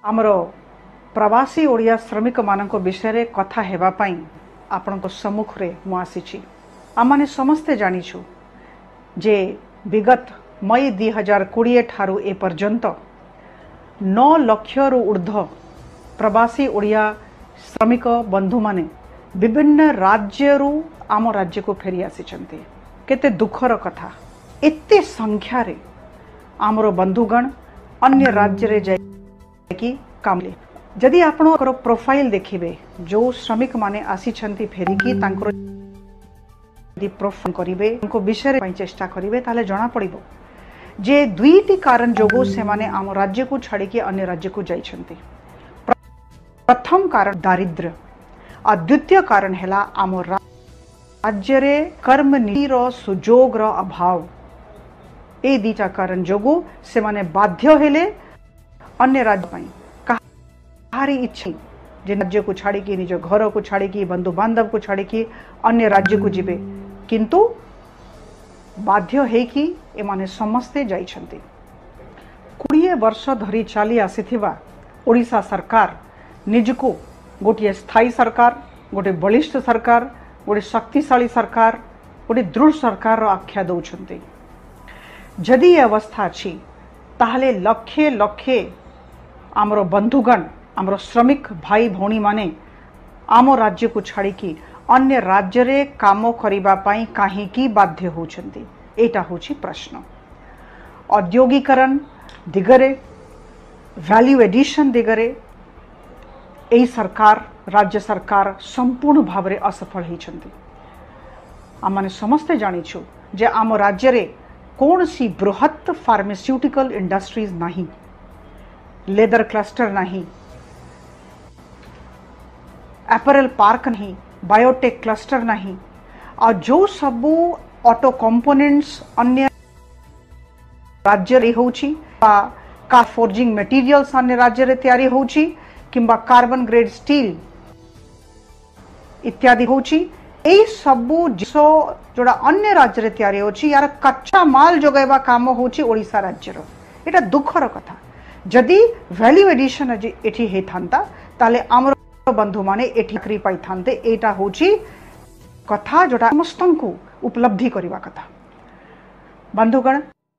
आमर प्रवासी ओडिया श्रमिक मानक विषय कथा हेबा पई आपनको सम्मुख रे मु आसीछि। आमाने समस्ते जानिछु जे विगत मई 2020 ठारू ए पर्यंत 9 लाख रु ऊर्ध्व प्रवासी ओडिया श्रमिक बंधु माने विभिन्न राज्यरू आम राज्य को फेरी आसीचंती। केते दुखर कथा, एते संख्या रे आमर बंधुगण अन्य राज्य रे जाकी काम ले। जदि आपणकर प्रोफाइल देखिबे जो श्रमिक माने आसीचंती फेरिकी तांकर यदि प्रोफाइल करिवे उनको विषय पई चेष्टा करिवे ताले जणा पड़िबो जे दुईटी कारण जोगो से माने आम राज्य को छाड़ी के अन्य राज्य को जाइछंती। प्रथम कारण दारिद्र्य और द्वितीय कारण हैला आम राज्य रे कर्म नीति रो सुजोग रो अभाव। ए दीटा कारण जोगो से माने बाध्य हेले अन्य राज्य पई कहारी इच्छा जे राज्य को छाड़ी की निज घर को छाड़ी की बंधु बांधव को छाड़ी की अन्य राज्य को जिबे, किंतु बाध्य है कि एमाने समस्ते जाइछंती। 20 वर्ष धरी चली आसीथिबा ओडिशा सरकार निजको गोटे स्थायी सरकार, गोटे बलिष्ठ सरकार, गोटे शक्तिशाली सरकार, गोटे दृढ़ सरकार रो आख्या दउछंती। जदि ये अवस्था अछि ताहले लक्षे लक्षे आमर बंधुगण आमर श्रमिक भाई भौणी माने आम राज्य को छाड़ी की अन्य राज्य रे काम करिबा पई काहेकि बाध्य होछंती, एटा होछि प्रश्न। औद्योगिकरण दिगरे, वैल्यू एडिशन दिगरे एई सरकार राज्य सरकार संपूर्ण भाव रे असफल होइछंती। आमाने समस्ते जानिछु जे आम राज्य रे कौन सी बृहत फार्मास्यूटिकल इंडस्ट्रीज नहीं, लेदर क्लस्टर नहीं, एपरल पार्क नहीं, बायोटेक क्लस्टर नहीं, और जो सबू ऑटो कंपोनेंट्स अन्य राज्य रे होची, कार फोर्जिंग मटेरियल्स अन्य राज्य रे तैयारी होची, किंबा कार्बन ग्रेड स्टील इत्यादि होची। एई सबू जिसो जोड़ा अन्य राज्य रे तैयारी होची यार कच्चा माल जोगाइबा काम होची ओडिशा राज्य रो। एटा दुखर कथा। जदि वैल्यू एडिशन एठी हे थांता ताले आमर बंधु माने एठी करी पाई थांते। एटा होची कथा जोड़ा समस्तन को उपलब्धि करिवा कथा। बंधुगण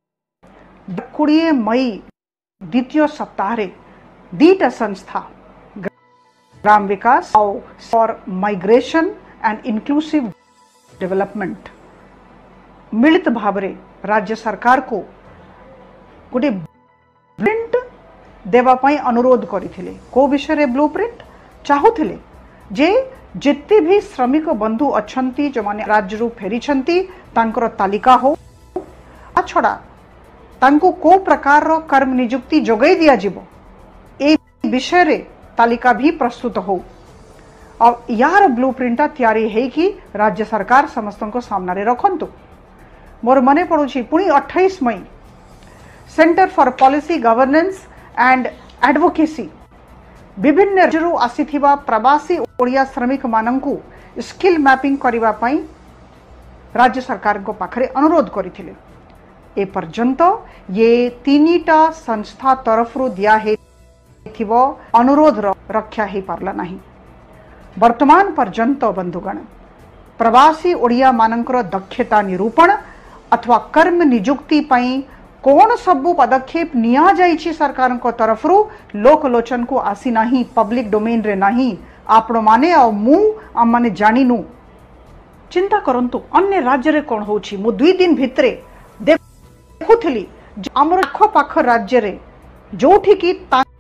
20 मई द्वितीय सप्ताह रे दीटा संस्था ग्राम विकास for migration and inclusive development मिलित भावरे राज्य सरकार को गोटे ब्लूप्रिंट देवा पई अनुरोध करिथिले। को विषय रे ब्लूप्रिंट चाहुथिले जे जिते भी श्रमिक बंधु अछंती जो माने राज्य रु फेरी छंती तांकर तालिका हो, छड़ा तांको को प्रकार रो कर्म नियुक्ति जोगाई दिया जिवो ए विषय रे तालिका भी प्रस्तुत हो। और यार ब्लूप्रिंट तैयारी है कि राज्य सरकार समस्तों को सामने रे रखंतु। मोर मने पड़ुछि पुणी 28 मई centre for policy governance and advocacy विभिन्न राज्यरू आसीथिबा प्रवासी ओडिया श्रमिक मानंकु स्किल मैपिंग करिबा पई राज्य सरकार को पाखरे अनुरोध करिथिले। ए पर्यंत ये 3टा संस्था तरफरु दिया हे थिबो अनुरोध रक्षा हे पारला नहीं। वर्तमान पर्यंत बंधुगण प्रवासी ओडिया मानकर दक्षता निरूपण अथवा कर्म नियुक्ति पई कौन सबू पदक्षेप निया जाइछि सरकार को तरफरु लोकलोचन को आसी नहीं, पब्लिक डोमेन रे नहीं। आपण माने आ मु आ माने जानिनु चिंता करंतु अन्य राज्य रे कोन होछि। मु 2 दिन भितरे देखुथिली हमर आखो पाख राज्य रे जोठी की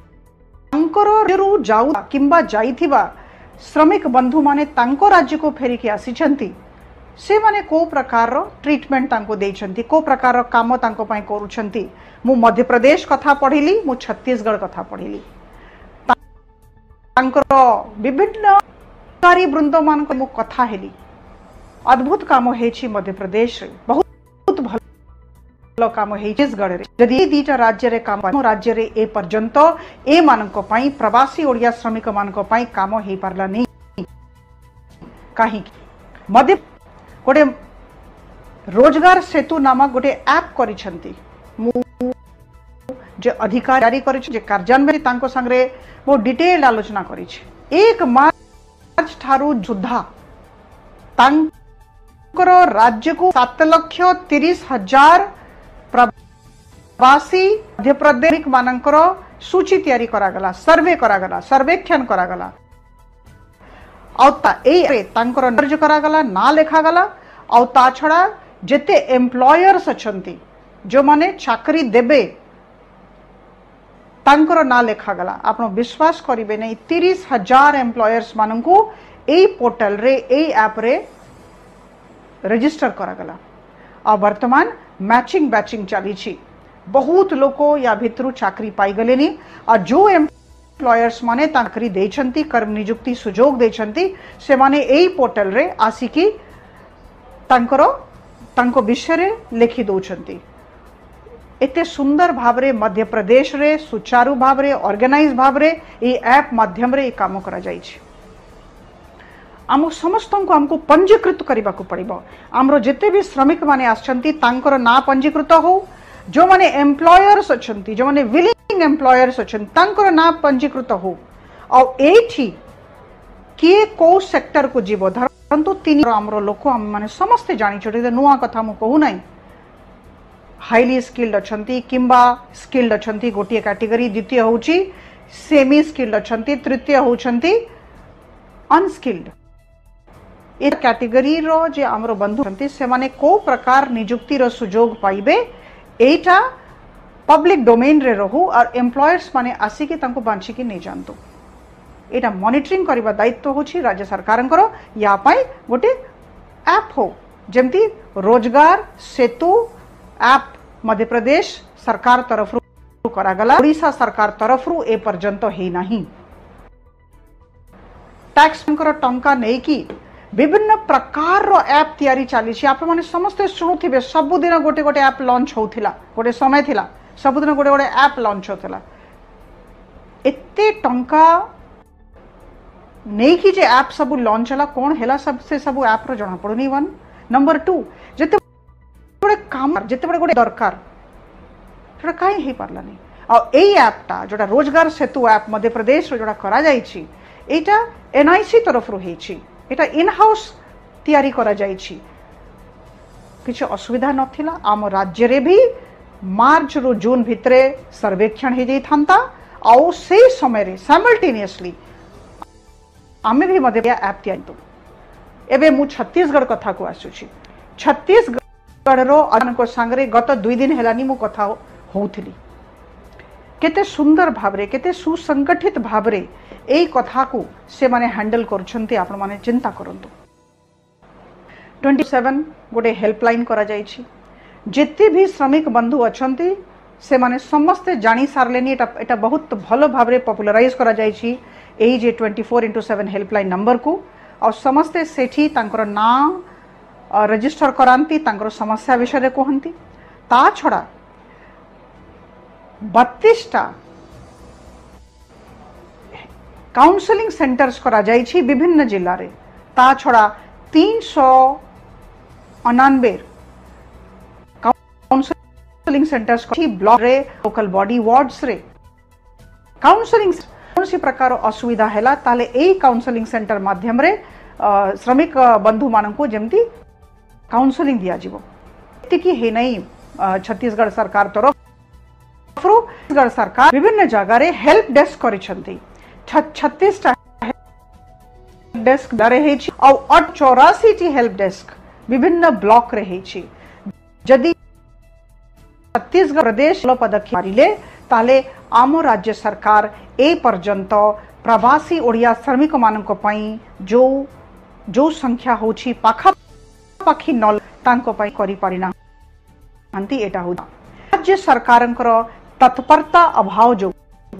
तांकर रू जाउ किंबा जाइथिबा श्रमिक बंधु माने तांको राज्य को फेरी के आसीछंती से माने को प्रकार रो ट्रीटमेंट तांको देइछंती, को प्रकार रो काम तांको पई करूछंती। मु मध्य प्रदेश कथा पढिली, मु छत्तीसगढ़ कथा पढिली। तांकर विभिन्न कारी वृंद मान को मु कथा हेली। अद्भुत काम हेछि मध्य प्रदेश रे, बहुत भलो काम हे छत्तीसगढ़ रे। जदि दीटा राज्य रे काम राज्य रे ए पर्यंत ए मानक पई प्रवासी ओडिया श्रमिक मानक पई काम हे पारला नहीं। काहे मध्य गोटे रोजगार सेतु नामक गोटे ऐप करिछंती। जे अधिकार जारी कर कार्यान्वयन तांको संगे बहुत डिटेल आलोचना करी 1 मार्च ठारू सुधा तांकर राज्य को 7,30,000 प्रवासी मध्य प्रदेश मानकर सूची तैयारी करागला, सर्वे करागला, सर्वेक्षण करागला तांकर दर्ज करागला, ना लेखागला आउ ता छड़ा जेते एम्प्लॉयर्स अछंती जो माने चाकरी देबे तांकर ना लेखागला। आपण विश्वास करिवे नहीं 30,000 एम्प्लॉयर्स माननकू एई पोर्टल रे एई ऐप रे रजिस्टर करागला। आ वर्तमान मैचिंग बैचिंग चली छी, बहुत लोको या भितरु चाकरी पाई गलेनी और जो एम्प्लॉयर्स माने चाकरी देछंती, कर्म नियुक्ति सुजोग देछंती से माने एई पोर्टल रे आसिकी तांको विषय रे लिखि दौछंती। एते सुंदर भावरे मध्य प्रदेश रे सुचारू भावरे ऑर्गेनाइज भावरे ए ऐप माध्यम रे काम करा जाई छी। आम समस्त को हमको पंजीकृत करने को पड़ो। आमर जिते भी श्रमिक माने आछंती तांकर ना पंजीकृत हो, जो माने एम्प्लॉयर्स अछंती, जो माने विलिंग एम्प्लॉयर्स अछंती तांकर ना पंजीकृत हो और एठी किए को सेक्टर को जीवो धरंतु तीन आमर लोक हम माने समस्ते जानि छोटे नुआ कथा मु कहू नाही। हाईली स्किल्ड अछंती किंबा स्किल्ड अछंती गोटिए कैटेगरी, द्वितीय होची सेमी स्किल्ड अछंती, तृतीय होछंती अनस्किल्ड। ए कैटेगरी रो जे आमर बंधु अछंती से माने को प्रकार नियुक्ति रो सुजोग पाइबे एटा पब्लिक डोमेन रे रहू और एम्प्लॉयर्स माने आसिकी तांको बांची की नहीं जानतो। एटा मॉनिटरिंग करबा दायित्व होची राज्य सरकारंकर। या पाई गोटे ऐप हो जेमती रोजगार सेतु ऐप मध्य प्रदेश सरकार तरफ करागला, ओडिशा सरकार तरफ ए पर्यंत हे नाही। टैक्स टंका नहीं की विभिन्न प्रकार रो ऐप तैयारी चली। आप माने समस्ते शुणुथिबे सबुदिन गोटे गोटे ऐप लॉन्च होथिला, गोटे समय थिला सबुदिन गोटे गोटे ऐप लॉन्च होथिला। एते टंका नहीं कि जे ऐप सब लॉन्च हला कोन हेला सबसे सब ऐप रो जणा पड़ुनी। 1 नंबर 2 जते बड़े काम जते बड़े गोटे दरकार जोड़ा कहीं ही पारला नहीं। और एई ऐपटा जोड़ा रोजगार सेतु ऐप मध्य प्रदेश रो जोड़ा करा जाई छी एटा एनआईसी तरफ रो हे छी, एटा इन हाउस तैयारी करा जाई छी। किछ असुविधा नथिला। आम राज्य रे भी मार्च रो जून भितरे सर्वेक्षण हे जाई थांता और से समय रे साइमल्टेनियसली आमे भी मध्य ऐप तैयारी तो एबे मु छत्तीसगढ़ कथा को आसु छी। छत्तीसगढ़ रो अनको संगरे गत 2 दिन हेलानी मु कथा होउथिली। केते सुंदर भावरे केते सुसंगठित भावरे एई कथा को से माने हैंडल करछंती। आपण माने चिंता करंतु 27 गोटे हेल्पलाइन करा जाई छी। जिते भी श्रमिक बंधु अछंती से माने समस्ते जानी सारलेनी। एटा बहुत भलो भावरे पॉपुलराइज करा जाई छी एई जे 24x7 हेल्पलाइन नंबर को और समस्ते सेठी तांकर ना रजिस्टर करांती, तांकर समस्या विषय रे कहंती। ता छड़ा 32टा काउंसलिंग सेंटर्स करा जाई छी विभिन्न जिल्ला रे। ता छड़ा 399 काउंसलिंग सेंटर्स छी ब्लॉक रे, लोकल बॉडी वार्ड्स रे। काउंसलिंग कौन प्रकार असुविधा हैला ताले एई काउंसलिंग सेंटर माध्यम रे श्रमिक बंधु माननको जेमती काउंसलिंग दिया जीवो। एतिकी हे नहीं छत्तीसगढ़ सरकार तरफ छत्तीसगढ़ सरकार विभिन्न जगह रे हेल्प डेस्क करिसंती। 36 टा डेस्क दरे हे छी और 84 टी हेल्प डेस्क विभिन्न ब्लॉक रे हे छी। जदि छत्तीसगढ़ प्रदेश पदक्षेप मारिले ताले आम राज्य सरकार ए पर्यंत प्रवासी ओडिया श्रमिक मानक पई जो संख्या होची पाखा पाखी नल तांको पई करि परिना अंती एटा हो। राज्य सरकारंकर तत्परता अभाव जो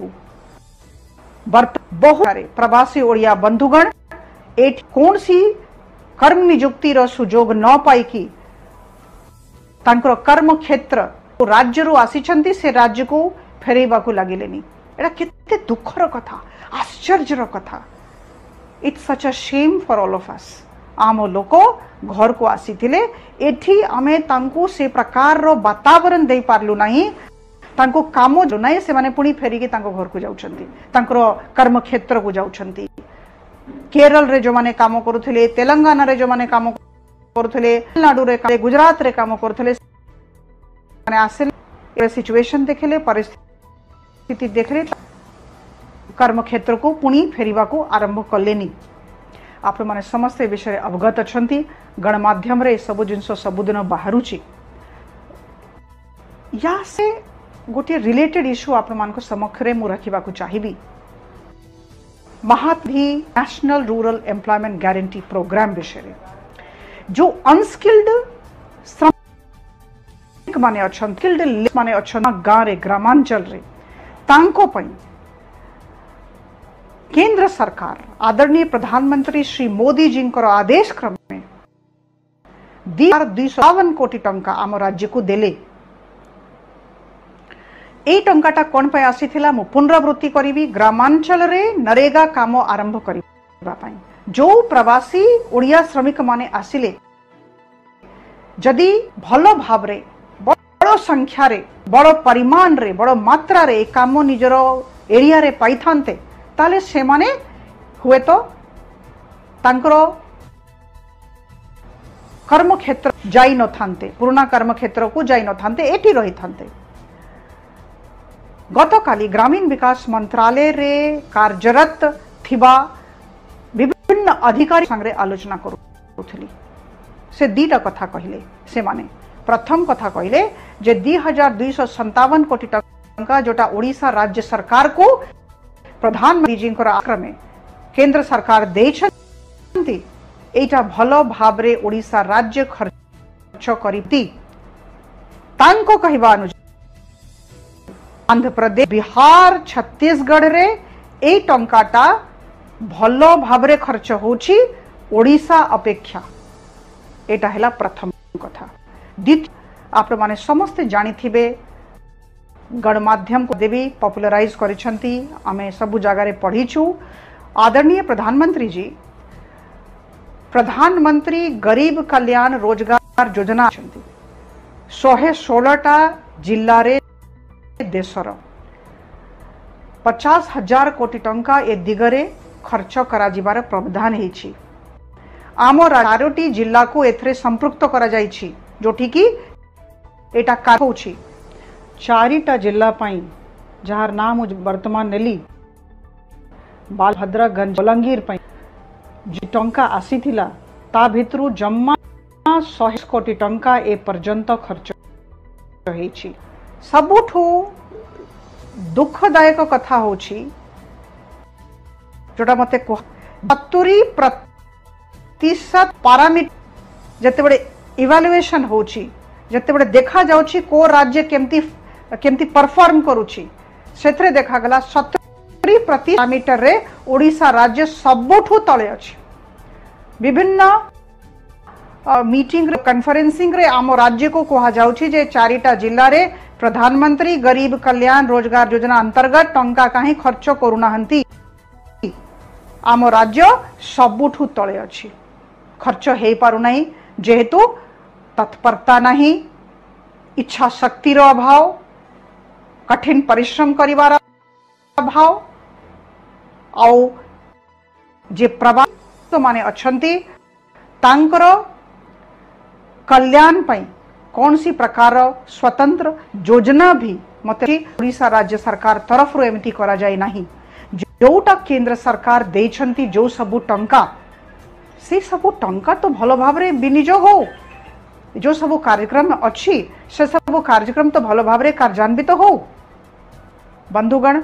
बहुत सारे प्रवासी ओडिया बंधुगण एट कौन सी कर्म नियुक्ति रो सुजोग न पाई की तांकर कर्म क्षेत्र राज्य रो आसीचंती से राज्य को फेरेबा को लागिलेनी। एटा केते दुखर कथा, आश्चर्यर कथा। It's such a shame for all of us. आम लोक घर को आसीथिले एठी आमे तांको से प्रकार रो वातावरण दे पारलु नाही तांको काम जो नाई से माने पुणी फेरिकी तांको घर को जाउछंती तांकर कर्म क्षेत्र को जाउछंती। केरल रे जो माने काम करुथिले, तेलंगाना रे जो माने काम करुथिले, तमिलनाडु रे, गुजरात रे काम करुथिले, माने आसिले सिचुएशन देखले, परिस्थिति देखले कर्म क्षेत्र को पुणी फेरिबा को आरंभ कलेनी। आप माने समस्त विषय अवगत अछंती। गणमाध्यम रे सब जिनस सबुदिन बाहरुची। या से गोटे रिलेटेड इश्यू आप मान समक्षरे मु रखा चाहिए। Mahatma national rural employment guarantee programme विषय जो अनस्किल्ड श्रमिक माने अछन, स्किल्ड माने अछन गाँव रे, ग्रामांचल रे, तांको पई केंद्र सरकार आदरणीय प्रधानमंत्री श्री मोदी जी आदेश क्रम में 252 कोटी टंका आम राज्य को देले। ए टंकाटा कौन पे आसीथिला मु पुनरावृत्ति करी। ग्रामांचल रे नरेगा काम आरंभ करबा पई जो प्रवासी ओडिया श्रमिक माने आसिले जदि भलो भाव रे, बड़ संख्या रे, बड़ परिमाण रे, बड़ मात्रा रे काम निजर एरिया रे पाई थांते ताले से माने हुए तो तांकरो कर्म क्षेत्र जाई न थांते, पुराना कर्म क्षेत्र को जाई न थांते, एठी रही थांते। गतकाली ग्रामीण विकास मंत्रालय रे कार्यरत थिबा विभिन्न अधिकारी संगे आलोचना करुथली। से दीटा कथा कहले। से माने प्रथम कथा कहले जे 2257 कोटी टंका जोटा ओडिशा राज्य सरकार को प्रधानमंत्री जी आक्रमे केंद्र सरकार देछंती एटा भलो भाबरे ओडिशा राज्य खर्च करिती। तांको कहबा अनुसार आंध्र प्रदेश, बिहार, छत्तीसगढ़ रे ए टंकाटा भलो भाबरे खर्च होची ओडिशा अपेक्षा। एटा हैला प्रथम कथा। द्वितीय आप माने समस्त जानी थिबे गणमाध्यम को देवी पॉपुलराइज करिसंती, आमे सब जगह रे पढ़ीछु। आदरणीय प्रधानमंत्री जी प्रधानमंत्री गरीब कल्याण रोजगार योजना 116टा जिल्ला रे देशर 50,000 कोटी टंका ए दिगरे खर्च करा जिबार प्रावधान हेछि। आम 4टी जिल्ला को एथरे संपृक्त करा जाइछि जोठी कि एटा का होछि 4टा जिल्ला पई जहार नाम वर्तमान नेली बालभद्रगंज, बलांगीर पई जे टंका आसीथिला ता भितरु जम्मा 100 कोटी टंका ए पर्यंत खर्च हेछि। सबुठू दुखदायक कथा होछि जोटा मते 70% पारामीटर जते बड़े इवैल्यूएशन होछि, जते बड़े देखा जाउछि को राज्य केमती परफॉर्म करूछि, सेथरे देखा गला 70% पारामीटर रे ओडिशा राज्य सबुठू तळे अछि। विभिन्न मीटिंग कॉन्फ्रेंसिंग रे आम राज्य को कहा जाउछि जे 4टा जिल्ला रे प्रधानमंत्री गरीब कल्याण रोजगार योजना अंतर्गत टंका कहीं खर्च करूनाहंती। आम राज्य सबुठू तळे अछि, खर्च हे पारु नाही जेहेतु तत्परता नहीं, इच्छा शक्तिर अभाव, कठिन परिश्रम करिवार अभाव, आउ जे प्रवासी माने अछंती तांकर कल्याण पई कौन सी प्रकार स्वतंत्र योजना भी मते ओडिशा राज्य सरकार तरफ एमती करा जाए नहीं। जोटा केंद्र सरकार देछंती जो सबु टंका से सबु टंका तो भलो भाबरे विनियोग हो, जो सबु कार्यक्रम अच्छी से सबु कार्यक्रम तो भलो भाबरे कार्यान्वित हो। बंधुगण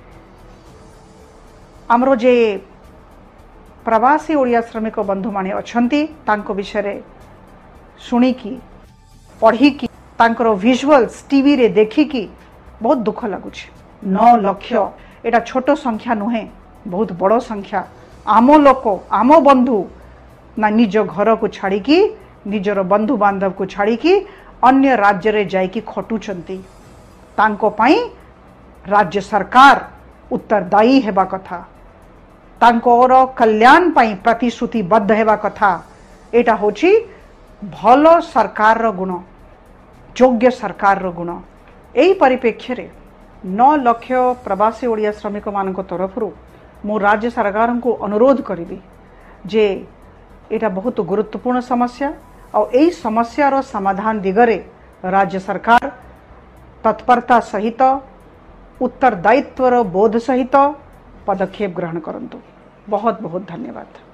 आमरो जे प्रवासी ओडिया श्रमिक बंधु माने अछंती तांको विषय शुणिकी पढ़ी तांकर विजुअल्स टीवी रे देखी की बहुत दुख लगुच। 9 लाख एटा छोट संख्या नुहे, बहुत बड़ संख्या। आम लोक आम बंधु ना निज घर को छाड़ी की, निजर बंधु बांधव को छाड़ी की अन्य राज्य रे जाइकी खटुचंती। तांको पई राज्य सरकार उत्तरदायी हेबा कथा, तांकोर कल्याण पई प्रतिश्रुतिबद्ध हेबा कथा। एटा होची भलो सरकार रो गुण, योग्य सरकार रो गुण। एही परिप्रेक्ष्य रे 9 लाख प्रवासी ओडिया श्रमिक मान तरफ मु राज्य सरकार को अनुरोध करी जे एटा बहुत गुरुत्वपूर्ण समस्या और यही समस्यार समाधान दिगरे राज्य सरकार तत्परता सहित उत्तरदायित्वर बोध सहित पदक्षेप ग्रहण करंतु। बहुत बहुत धन्यवाद।